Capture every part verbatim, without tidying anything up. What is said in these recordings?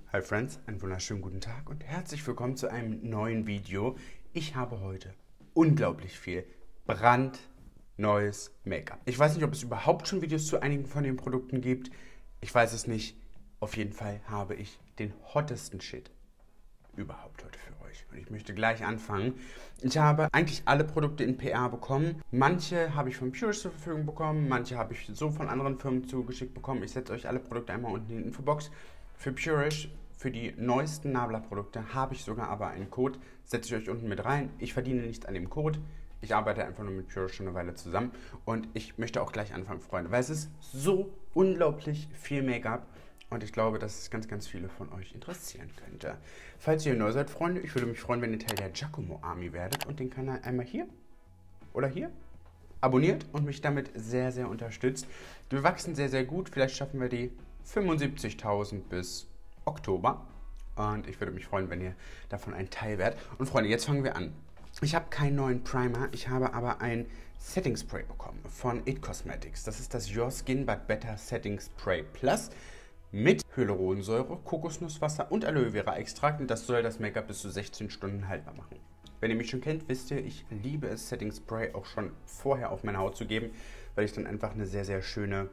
Hi Friends, einen wunderschönen guten Tag und herzlich willkommen zu einem neuen Video. Ich habe heute unglaublich viel brandneues Make-up. Ich weiß nicht, ob es überhaupt schon Videos zu einigen von den Produkten gibt. Ich weiß es nicht. Auf jeden Fall habe ich den hottesten Shit überhaupt heute für euch. Und ich möchte gleich anfangen. Ich habe eigentlich alle Produkte in P R bekommen. Manche habe ich von Purish zur Verfügung bekommen, manche habe ich so von anderen Firmen zugeschickt bekommen. Ich setze euch alle Produkte einmal unten in die Infobox. Für Purish, für die neuesten Nabla-Produkte, habe ich sogar aber einen Code. Setze ich euch unten mit rein. Ich verdiene nichts an dem Code. Ich arbeite einfach nur mit Purish schon eine Weile zusammen. Und ich möchte auch gleich anfangen, Freunde, weil es ist so unglaublich viel Make-up. Und ich glaube, dass es ganz, ganz viele von euch interessieren könnte. Falls ihr neu seid, Freunde, ich würde mich freuen, wenn ihr Teil der Giacomo Army werdet und den Kanal einmal hier oder hier abonniert und mich damit sehr, sehr unterstützt. Wir wachsen sehr, sehr gut. Vielleicht schaffen wir die fünfundsiebzigtausend bis Oktober. Und ich würde mich freuen, wenn ihr davon ein Teil werdet. Und Freunde, jetzt fangen wir an. Ich habe keinen neuen Primer, ich habe aber ein Setting Spray bekommen von It Cosmetics. Das ist das Your Skin But Better Setting Spray Plus mit Hyaluronsäure, Kokosnusswasser und Aloe Vera Extrakt. Und das soll das Make-up bis zu sechzehn Stunden haltbar machen. Wenn ihr mich schon kennt, wisst ihr, ich liebe es, Setting Spray auch schon vorher auf meine Haut zu geben, weil ich dann einfach eine sehr, sehr schöne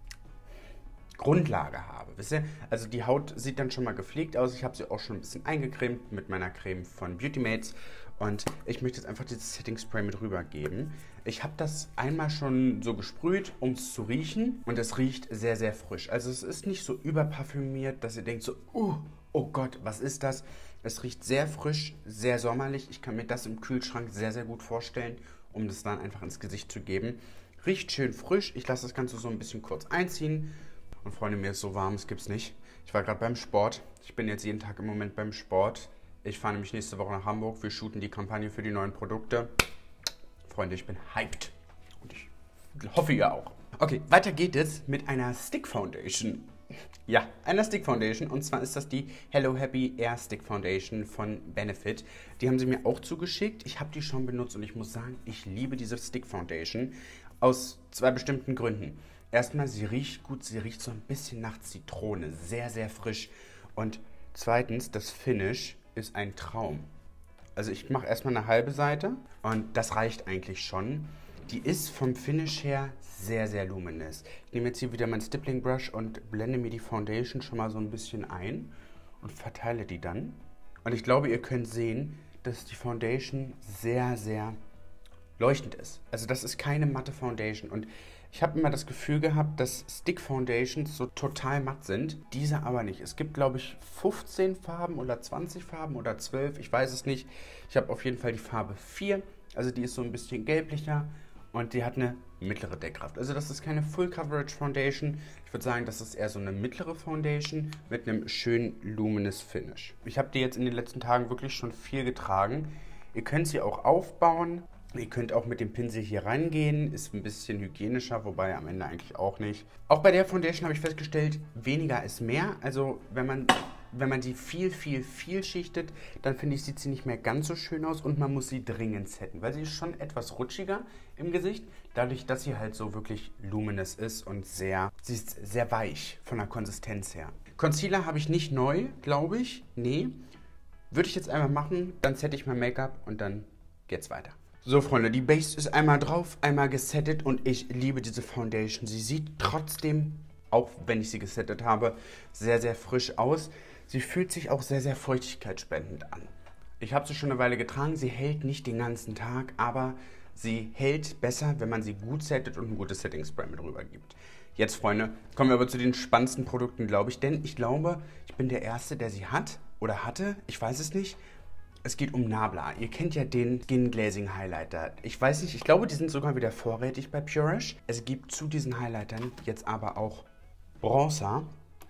Grundlage habe. Wisst ihr? Also die Haut sieht dann schon mal gepflegt aus. Ich habe sie auch schon ein bisschen eingecremt mit meiner Creme von Beauty Mates. Und ich möchte jetzt einfach dieses Setting Spray mit rübergeben. Ich habe das einmal schon so gesprüht, um es zu riechen. Und es riecht sehr, sehr frisch. Also es ist nicht so überparfümiert, dass ihr denkt so, uh, oh Gott, was ist das? Es riecht sehr frisch, sehr sommerlich. Ich kann mir das im Kühlschrank sehr, sehr gut vorstellen, um das dann einfach ins Gesicht zu geben. Riecht schön frisch. Ich lasse das Ganze so ein bisschen kurz einziehen. Und Freunde, mir ist so warm, es gibt's nicht. Ich war gerade beim Sport. Ich bin jetzt jeden Tag im Moment beim Sport. Ich fahre nämlich nächste Woche nach Hamburg. Wir shooten die Kampagne für die neuen Produkte. Freunde, ich bin hyped. Und ich hoffe, ihr auch. Okay, weiter geht es mit einer Stick Foundation. Ja, einer Stick Foundation. Und zwar ist das die Hello Happy Air Stick Foundation von Benefit. Die haben sie mir auch zugeschickt. Ich habe die schon benutzt und ich muss sagen, ich liebe diese Stick Foundation. Aus zwei bestimmten Gründen. Erstmal, sie riecht gut, sie riecht so ein bisschen nach Zitrone, sehr, sehr frisch. Und zweitens, das Finish ist ein Traum. Also ich mache erstmal eine halbe Seite und das reicht eigentlich schon. Die ist vom Finish her sehr, sehr luminous. Ich nehme jetzt hier wieder mein Stippling Brush und blende mir die Foundation schon mal so ein bisschen ein und verteile die dann. Und ich glaube, ihr könnt sehen, dass die Foundation sehr, sehr leuchtend ist. Also das ist keine matte Foundation und ich habe immer das Gefühl gehabt, dass Stick Foundations so total matt sind, diese aber nicht. Es gibt, glaube ich, fünfzehn Farben oder zwanzig Farben oder zwölf, ich weiß es nicht. Ich habe auf jeden Fall die Farbe vier, also die ist so ein bisschen gelblicher und die hat eine mittlere Deckkraft. Also das ist keine Full Coverage Foundation. Ich würde sagen, das ist eher so eine mittlere Foundation mit einem schönen luminous Finish. Ich habe die jetzt in den letzten Tagen wirklich schon viel getragen. Ihr könnt sie auch aufbauen. Ihr könnt auch mit dem Pinsel hier reingehen, ist ein bisschen hygienischer, wobei am Ende eigentlich auch nicht. Auch bei der Foundation habe ich festgestellt, weniger ist mehr. Also wenn man, wenn man die viel, viel, viel schichtet, dann finde ich, sieht sie nicht mehr ganz so schön aus und man muss sie dringend setten, weil sie ist schon etwas rutschiger im Gesicht, dadurch, dass sie halt so wirklich luminous ist und sehr, sie ist sehr weich von der Konsistenz her. Concealer habe ich nicht neu, glaube ich, nee. Würde ich jetzt einmal machen, dann sette ich mein Make-up und dann geht's weiter. So Freunde, die Base ist einmal drauf, einmal gesettet und ich liebe diese Foundation. Sie sieht trotzdem, auch wenn ich sie gesettet habe, sehr, sehr frisch aus. Sie fühlt sich auch sehr, sehr feuchtigkeitsspendend an. Ich habe sie schon eine Weile getragen, sie hält nicht den ganzen Tag, aber sie hält besser, wenn man sie gut settet und ein gutes Setting Spray mit rüber gibt. Jetzt Freunde, kommen wir aber zu den spannendsten Produkten, glaube ich, denn ich glaube, ich bin der Erste, der sie hat oder hatte, ich weiß es nicht. Es geht um Nabla. Ihr kennt ja den Skin Glazing Highlighter. Ich weiß nicht, ich glaube, die sind sogar wieder vorrätig bei Purish. Es gibt zu diesen Highlightern jetzt aber auch Bronzer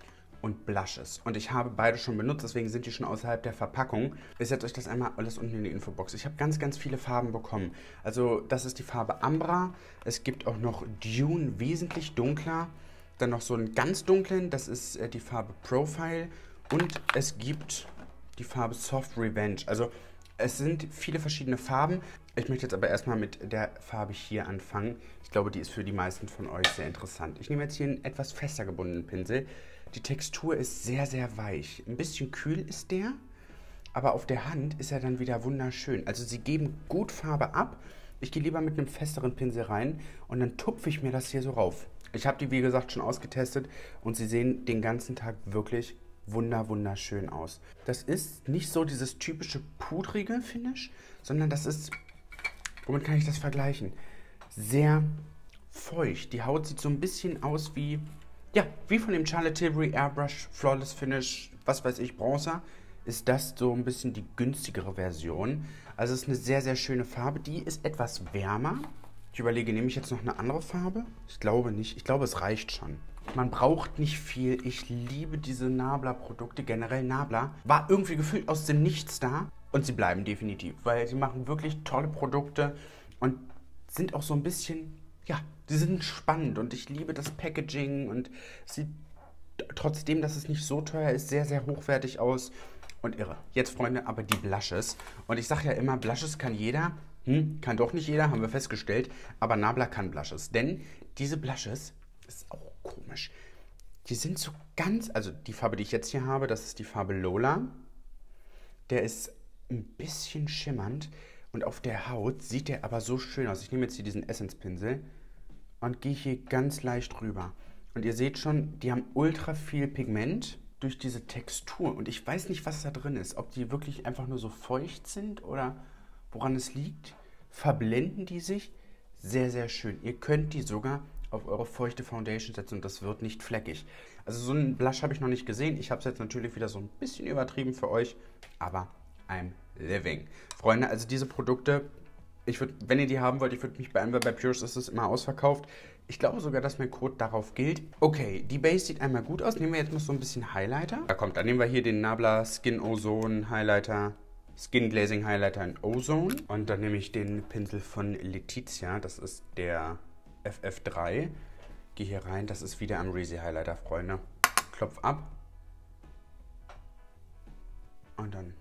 und Blushes. Und ich habe beide schon benutzt, deswegen sind die schon außerhalb der Verpackung. Ich setze euch das einmal alles unten in die Infobox. Ich habe ganz, ganz viele Farben bekommen. Also das ist die Farbe Ambra. Es gibt auch noch Dune, wesentlich dunkler. Dann noch so einen ganz dunklen, das ist äh, die Farbe Profile. Und es gibt die Farbe Soft Revenge. Also es sind viele verschiedene Farben. Ich möchte jetzt aber erstmal mit der Farbe hier anfangen. Ich glaube, die ist für die meisten von euch sehr interessant. Ich nehme jetzt hier einen etwas fester gebundenen Pinsel. Die Textur ist sehr, sehr weich. Ein bisschen kühl ist der, aber auf der Hand ist er dann wieder wunderschön. Also sie geben gut Farbe ab. Ich gehe lieber mit einem festeren Pinsel rein und dann tupfe ich mir das hier so rauf. Ich habe die, wie gesagt, schon ausgetestet und sie sehen den ganzen Tag wirklich wunder, wunderschön aus. Das ist nicht so dieses typische pudrige Finish, sondern das ist, womit kann ich das vergleichen? Sehr feucht. Die Haut sieht so ein bisschen aus wie, ja, wie von dem Charlotte Tilbury Airbrush Flawless Finish, was weiß ich, Bronzer. Ist das so ein bisschen die günstigere Version. Also es ist eine sehr, sehr schöne Farbe. Die ist etwas wärmer. Ich überlege, nehme ich jetzt noch eine andere Farbe? Ich glaube nicht. Ich glaube, es reicht schon. Man braucht nicht viel. Ich liebe diese Nabla-Produkte. Generell Nabla war irgendwie gefühlt aus dem Nichts da. Und sie bleiben definitiv, weil sie machen wirklich tolle Produkte und sind auch so ein bisschen, ja, sie sind spannend. Und ich liebe das Packaging und sieht trotzdem, dass es nicht so teuer ist, sehr, sehr hochwertig aus. Und irre. Jetzt, Freunde, aber die Blushes. Und ich sage ja immer, Blushes kann jeder. Hm, kann doch nicht jeder, haben wir festgestellt. Aber Nabla kann Blushes. Denn diese Blushes, das ist auch komisch. Die sind so ganz, also die Farbe, die ich jetzt hier habe, das ist die Farbe Lola. Der ist ein bisschen schimmernd. Und auf der Haut sieht der aber so schön aus. Ich nehme jetzt hier diesen Essence-Pinsel und gehe hier ganz leicht rüber. Und ihr seht schon, die haben ultra viel Pigment durch diese Textur. Und ich weiß nicht, was da drin ist. Ob die wirklich einfach nur so feucht sind oder woran es liegt. Verblenden die sich? Sehr, sehr schön. Ihr könnt die sogar auf eure feuchte Foundation setzen und das wird nicht fleckig. Also so einen Blush habe ich noch nicht gesehen. Ich habe es jetzt natürlich wieder so ein bisschen übertrieben für euch. Aber I'm living. Freunde, also diese Produkte, ich würd, wenn ihr die haben wollt, ich würde mich beeilen, weil bei Pures ist es immer ausverkauft. Ich glaube sogar, dass mein Code darauf gilt. Okay, die Base sieht einmal gut aus. Nehmen wir jetzt noch so ein bisschen Highlighter. Da kommt, dann nehmen wir hier den Nabla Skin Ozone Highlighter, Skin Glazing Highlighter in Ozone. Und dann nehme ich den Pinsel von Letizia. Das ist der F F drei. Gehe hier rein. Das ist wieder ein Reezy Highlighter, Freunde. Klopf ab. Und dann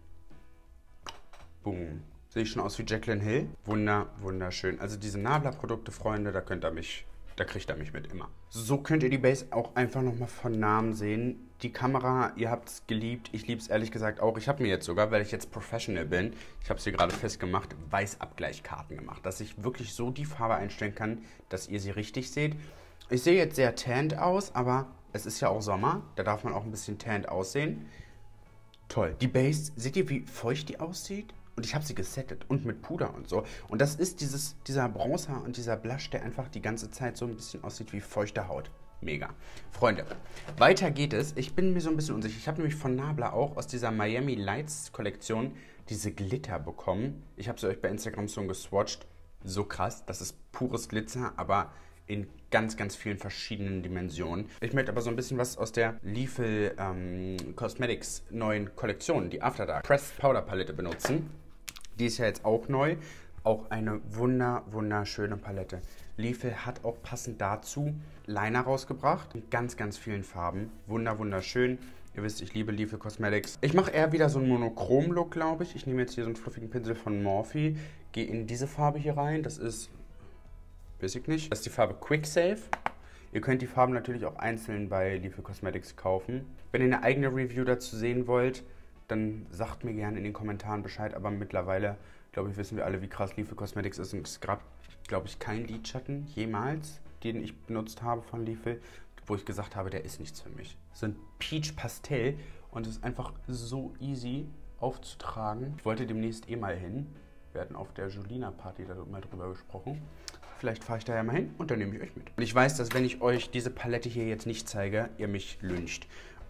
boom. Sehe ich schon aus wie Jaclyn Hill. Wunder, wunderschön. Also diese Nabla-Produkte, Freunde, da könnt ihr mich, da kriegt ihr mich mit immer. So könnt ihr die Base auch einfach nochmal von Namen sehen. Die Kamera, ihr habt es geliebt. Ich liebe es ehrlich gesagt auch. Ich habe mir jetzt sogar, weil ich jetzt Professional bin, ich habe es hier gerade festgemacht, Weißabgleichkarten gemacht. Dass ich wirklich so die Farbe einstellen kann, dass ihr sie richtig seht. Ich sehe jetzt sehr tanned aus, aber es ist ja auch Sommer. Da darf man auch ein bisschen tanned aussehen. Toll. Die Base, seht ihr, wie feucht die aussieht? Und ich habe sie gesettet und mit Puder und so. Und das ist dieses, dieser Bronzer und dieser Blush, der einfach die ganze Zeit so ein bisschen aussieht wie feuchte Haut. Mega. Freunde, weiter geht es. Ich bin mir so ein bisschen unsicher. Ich habe nämlich von Nabla auch aus dieser Miami Lights Kollektion diese Glitter bekommen. Ich habe sie euch bei Instagram schon geswatcht. So krass. Das ist pures Glitzer, aber in ganz, ganz vielen verschiedenen Dimensionen. Ich möchte aber so ein bisschen was aus der Liefel ähm, Cosmetics neuen Kollektion, die After Dark Pressed Powder Palette benutzen. Die ist ja jetzt auch neu. Auch eine wunder, wunderschöne Palette. Liefel hat auch passend dazu Liner rausgebracht. In ganz, ganz vielen Farben. Wunder, wunderschön. Ihr wisst, ich liebe Liefel Cosmetics. Ich mache eher wieder so einen Monochrom-Look, glaube ich. Ich nehme jetzt hier so einen fluffigen Pinsel von Morphe. Gehe in diese Farbe hier rein. Das ist, weiß ich nicht, das ist die Farbe Quick Save. Ihr könnt die Farben natürlich auch einzeln bei Liefel Cosmetics kaufen. Wenn ihr eine eigene Review dazu sehen wollt, dann sagt mir gerne in den Kommentaren Bescheid. Aber mittlerweile, glaube ich, wissen wir alle, wie krass Liefel Cosmetics ist. Und es gab, glaube ich, keinen Lidschatten jemals, den ich benutzt habe von Liefel, wo ich gesagt habe, der ist nichts für mich. So ein Peach Pastell und es ist einfach so easy aufzutragen. Ich wollte demnächst eh mal hin. Wir hatten auf der Julina Party da mal drüber gesprochen. Vielleicht fahre ich da ja mal hin und dann nehme ich euch mit. Und ich weiß, dass wenn ich euch diese Palette hier jetzt nicht zeige, ihr mich lyncht.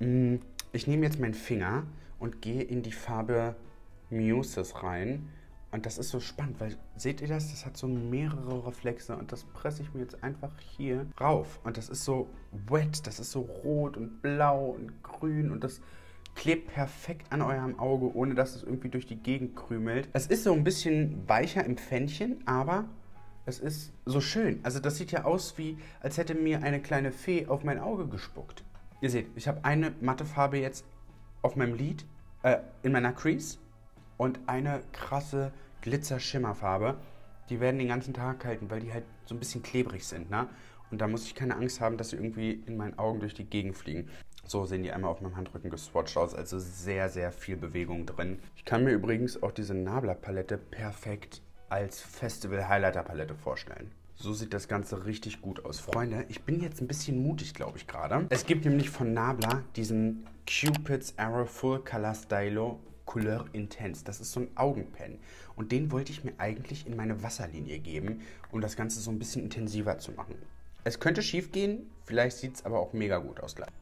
Ich nehme jetzt meinen Finger und gehe in die Farbe Muses rein. Und das ist so spannend, weil, seht ihr das? Das hat so mehrere Reflexe und das presse ich mir jetzt einfach hier rauf. Und das ist so wet, das ist so rot und blau und grün und das klebt perfekt an eurem Auge, ohne dass es irgendwie durch die Gegend krümelt. Es ist so ein bisschen weicher im Pfännchen, aber es ist so schön. Also das sieht ja aus wie, als hätte mir eine kleine Fee auf mein Auge gespuckt. Ihr seht, ich habe eine matte Farbe jetzt auf meinem Lid, äh, in meiner Crease und eine krasse Glitzer-Schimmerfarbe. Die werden den ganzen Tag halten, weil die halt so ein bisschen klebrig sind, ne? Und da muss ich keine Angst haben, dass sie irgendwie in meinen Augen durch die Gegend fliegen. So sehen die einmal auf meinem Handrücken geswatcht aus, also sehr, sehr viel Bewegung drin. Ich kann mir übrigens auch diese Nabla-Palette perfekt als Festival-Highlighter-Palette vorstellen. So sieht das Ganze richtig gut aus. Freunde, ich bin jetzt ein bisschen mutig, glaube ich, gerade. Es gibt nämlich von Nabla diesen Cupid's Arrow Full Color Stylo Couleur Intense. Das ist so ein Augenpen. Und den wollte ich mir eigentlich in meine Wasserlinie geben, um das Ganze so ein bisschen intensiver zu machen. Es könnte schief gehen, vielleicht sieht es aber auch mega gut aus gleich.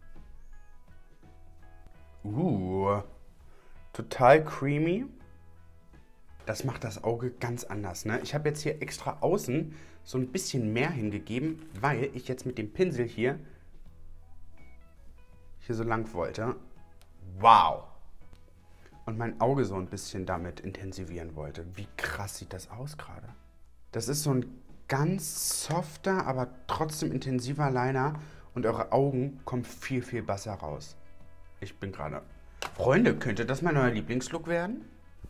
Uh, total creamy. Das macht das Auge ganz anders, ne? Ich habe jetzt hier extra außen so ein bisschen mehr hingegeben, weil ich jetzt mit dem Pinsel hier hier so lang wollte. Wow! Und mein Auge so ein bisschen damit intensivieren wollte. Wie krass sieht das aus gerade? Das ist so ein ganz softer, aber trotzdem intensiver Liner und eure Augen kommen viel, viel besser raus. Ich bin gerade... Freunde, könnte das mein neuer Lieblingslook werden?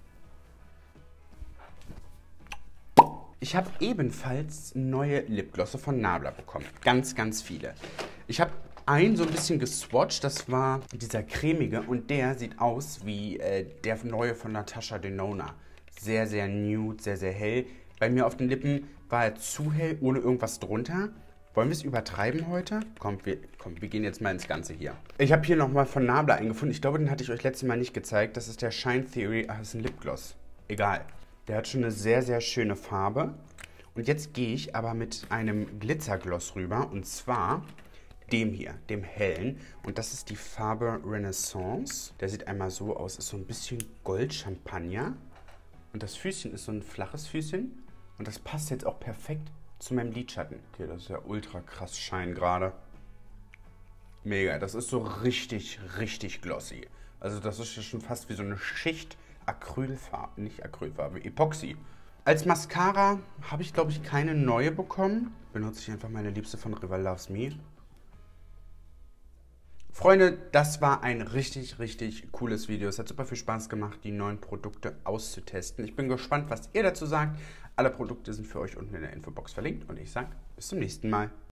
Ich habe ebenfalls neue Lipglosse von Nabla bekommen. Ganz, ganz viele. Ich habe einen so ein bisschen geswatcht, das war dieser cremige und der sieht aus wie äh, der neue von Natasha Denona. Sehr, sehr nude, sehr, sehr hell. Bei mir auf den Lippen war er zu hell, ohne irgendwas drunter. Wollen wir es übertreiben heute? Kommt, wir, kommt, wir gehen jetzt mal ins Ganze hier. Ich habe hier nochmal von Nabla eingefunden. Ich glaube, den hatte ich euch letztes Mal nicht gezeigt. Das ist der Shine Theory. Ach, das ist ein Lipgloss. Egal. Der hat schon eine sehr, sehr schöne Farbe. Und jetzt gehe ich aber mit einem Glitzergloss rüber. Und zwar dem hier, dem hellen. Und das ist die Farbe Renaissance. Der sieht einmal so aus. Ist so ein bisschen Gold-Champagner. Und das Füßchen ist so ein flaches Füßchen. Und das passt jetzt auch perfekt zu meinem Lidschatten. Okay, das ist ja ultra krass Shine gerade. Mega. Das ist so richtig, richtig glossy. Also das ist ja schon fast wie so eine Schicht Acrylfarbe, nicht Acrylfarbe, Epoxy. Als Mascara habe ich, glaube ich, keine neue bekommen. Benutze ich einfach meine Liebste von Rival Loves Me. Freunde, das war ein richtig, richtig cooles Video. Es hat super viel Spaß gemacht, die neuen Produkte auszutesten. Ich bin gespannt, was ihr dazu sagt. Alle Produkte sind für euch unten in der Infobox verlinkt und ich sage bis zum nächsten Mal.